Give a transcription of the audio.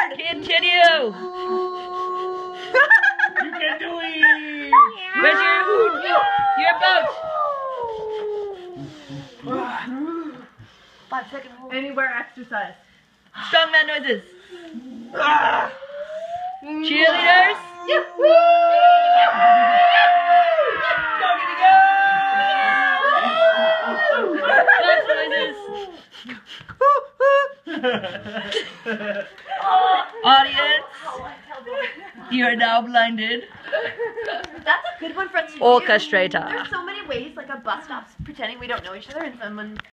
Continue. You can do it. Where's your boat? 5-second hold. Anywhere exercise. Strongman noises. Cheerleaders. Clap noises. Audience, you are now blinded. That's a good one for us to do. Orchestrator. There's so many ways, like a bus stop's pretending we don't know each other and someone